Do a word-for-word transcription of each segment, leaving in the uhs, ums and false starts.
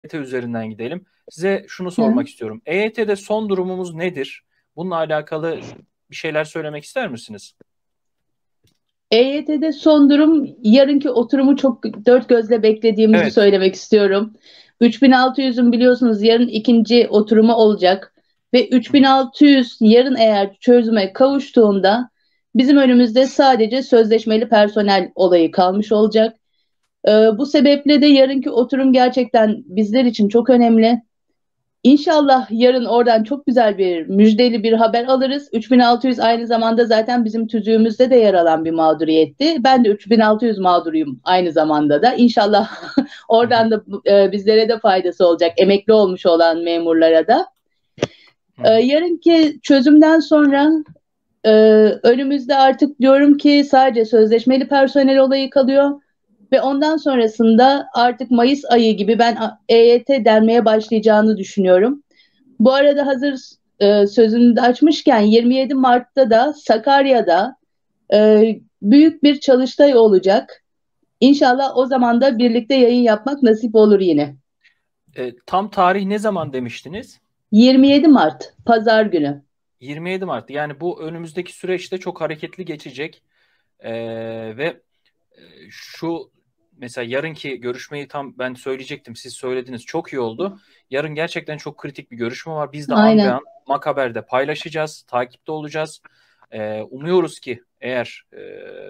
T üzerinden gidelim. Size şunu Hı. sormak istiyorum. E Y T'de son durumumuz nedir? Bununla alakalı bir şeyler söylemek ister misiniz? E Y T'de son durum, yarınki oturumu çok dört gözle beklediğimizi Evet. söylemek istiyorum. üç bin altı yüzün biliyorsunuz yarın ikinci oturumu olacak ve Hı hı. üç bin altı yüz yarın eğer çözüme kavuştuğunda bizim önümüzde sadece sözleşmeli personel olayı kalmış olacak. Ee, bu sebeple de yarınki oturum gerçekten bizler için çok önemli. İnşallah yarın oradan çok güzel bir müjdeli bir haber alırız. üç bin altı yüz aynı zamanda zaten bizim tüzüğümüzde de yer alan bir mağduriyetti. Ben de üç bin altı yüz mağduruyum aynı zamanda da. İnşallah Hı hı. oradan da e, bizlere de faydası olacak. Emekli olmuş olan memurlara da. Hı E, hı. yarınki çözümden sonra e, önümüzde artık diyorum ki sadece sözleşmeli personel olayı kalıyor. Ve ondan sonrasında artık Mayıs ayı gibi ben E Y T denmeye başlayacağını düşünüyorum. Bu arada hazır e, sözünü de açmışken yirmi yedi Mart'ta da Sakarya'da e, büyük bir çalıştay olacak. İnşallah o zaman da birlikte yayın yapmak nasip olur yine. E, tam tarih ne zaman demiştiniz? yirmi yedi Mart Pazar günü. yirmi yedi Mart. Yani bu önümüzdeki süreçte çok hareketli geçecek. E, ve e, şu mesela yarınki görüşmeyi tam ben söyleyecektim. Siz söylediniz. Çok iyi oldu. Yarın gerçekten çok kritik bir görüşme var. Biz de an be Aynen. an Makaber'de paylaşacağız. Takipte olacağız. E, umuyoruz ki eğer e,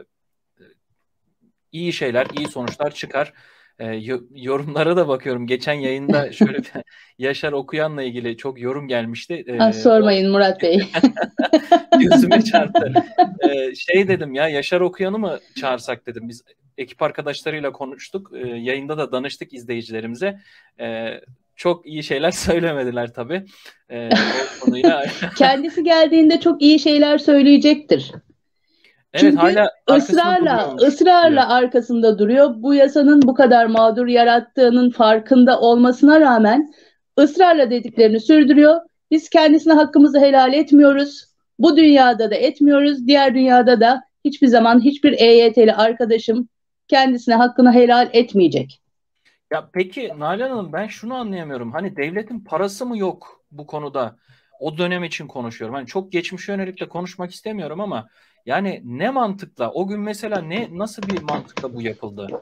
iyi şeyler, iyi sonuçlar çıkar. E, yo- yorumlara da bakıyorum. Geçen yayında şöyle bir Yaşar Okuyan'la ilgili çok yorum gelmişti. Ah, E, o sormayın Murat Bey. gözüme çarptı. E, şey dedim ya Yaşar Okuyan'ı mı çağırsak dedim. Biz ekip arkadaşlarıyla konuştuk. E, yayında da danıştık izleyicilerimize. E, çok iyi şeyler söylemediler tabii. E, o konuyla. Kendisi geldiğinde çok iyi şeyler söyleyecektir. Evet, Çünkü hala arkasında ısrarla, duruyormuş diyor. ısrarla arkasında duruyor. Bu yasanın bu kadar mağdur yarattığının farkında olmasına rağmen ısrarla dediklerini sürdürüyor. Biz kendisine hakkımızı helal etmiyoruz. Bu dünyada da etmiyoruz. Diğer dünyada da hiçbir zaman hiçbir E Y T'li arkadaşım kendisine hakkını helal etmeyecek. Ya peki Nalan Hanım, ben şunu anlayamıyorum. Hani devletin parası mı yok bu konuda? O dönem için konuşuyorum. Hani çok geçmişe yönelik de konuşmak istemiyorum ama yani ne mantıkla? O gün mesela ne nasıl bir mantıkla bu yapıldı?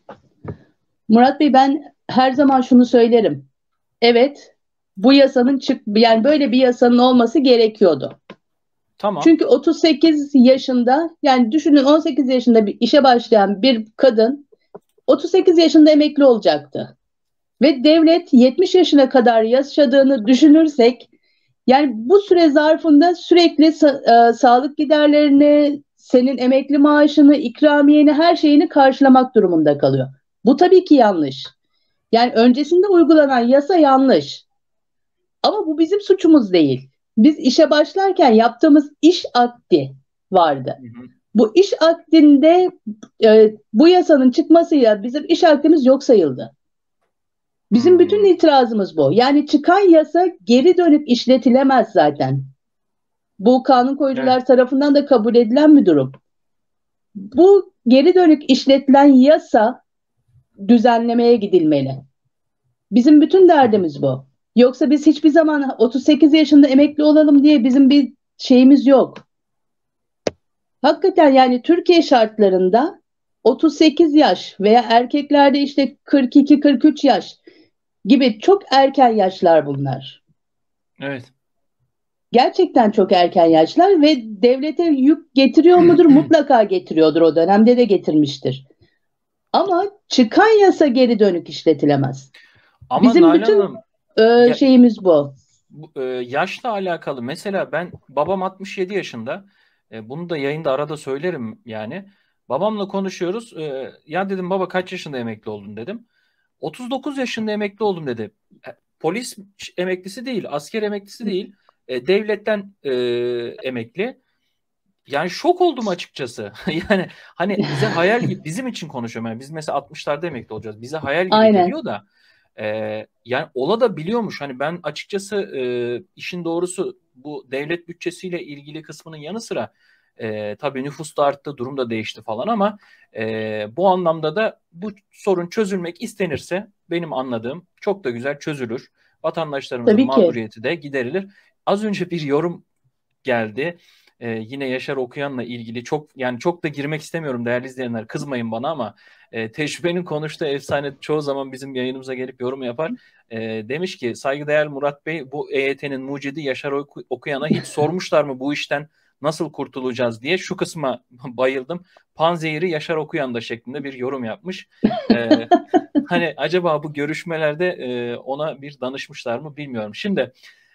Murat Bey, ben her zaman şunu söylerim. Evet, bu yasanın çık yani böyle bir yasanın olması gerekiyordu. Tamam. Çünkü otuz sekiz yaşında, yani düşünün, on sekiz yaşında bir işe başlayan bir kadın otuz sekiz yaşında emekli olacaktı. Ve devlet yetmiş yaşına kadar yaşadığını düşünürsek, yani bu süre zarfında sürekli sa- e, sağlık giderlerini, senin emekli maaşını, ikramiyeni, her şeyini karşılamak durumunda kalıyor. Bu tabii ki yanlış. Yani öncesinde uygulanan yasa yanlış. Ama bu bizim suçumuz değil. Biz işe başlarken yaptığımız iş akdi vardı. Hı hı. Bu iş akdinde e, bu yasanın çıkmasıyla bizim iş akdimiz yok sayıldı. Bizim bütün Hmm. itirazımız bu. Yani çıkan yasa geri dönüp işletilemez zaten. Bu kanun Evet. koyucular tarafından da kabul edilen bir durum. Bu geri dönük işletilen yasa düzenlemeye gidilmeli. Bizim bütün Hı hı. derdimiz bu. Yoksa biz hiçbir zaman otuz sekiz yaşında emekli olalım diye bizim bir şeyimiz yok. Hakikaten yani Türkiye şartlarında otuz sekiz yaş veya erkeklerde işte kırk iki kırk üç yaş gibi çok erken yaşlar bunlar. Evet. Gerçekten çok erken yaşlar ve devlete yük getiriyor mudur? Mutlaka getiriyordur, o dönemde de getirmiştir. Ama çıkan yasa geri dönük işletilemez. Ama Bizim Nalan bütün Hanım, e, ya, şeyimiz bu. bu, e, yaşla alakalı mesela ben babam altmış yedi yaşında. E, bunu da yayında arada söylerim yani. Babamla konuşuyoruz. E, ya dedim baba kaç yaşında emekli oldun dedim. otuz dokuz yaşında emekli oldum dedi. E, Polis emeklisi değil, asker emeklisi değil. E, devletten e, emekli. Yani şok oldum açıkçası. Yani hani bize hayal gibi, bizim için konuşuyorum. Yani biz mesela altmışlarda emekli olacağız. Bize hayal gibi Aynen. geliyor da e, yani ola da biliyormuş. Hani ben açıkçası e, işin doğrusu bu devlet bütçesiyle ilgili kısmının yanı sıra E, tabii nüfus da arttı, durum da değişti falan ama e, bu anlamda da bu sorun çözülmek istenirse benim anladığım çok da güzel çözülür. Vatandaşlarımızın Tabii ki. mağduriyeti de giderilir. Az önce bir yorum geldi. Ee, yine Yaşar Okuyan'la ilgili çok yani çok da girmek istemiyorum değerli izleyenler, kızmayın bana ama e, tecrübenin konuştuğu efsane çoğu zaman bizim yayınımıza gelip yorum yapar. E, demiş ki saygıdeğer Murat Bey, bu E Y T'nin mucidi Yaşar Oku- Okuyan'a hiç sormuşlar mı bu işten nasıl kurtulacağız diye. Şu kısma bayıldım. Panzehiri Yaşar Okuyan'da şeklinde bir yorum yapmış. E, hani acaba bu görüşmelerde e, ona bir danışmışlar mı bilmiyorum. Şimdi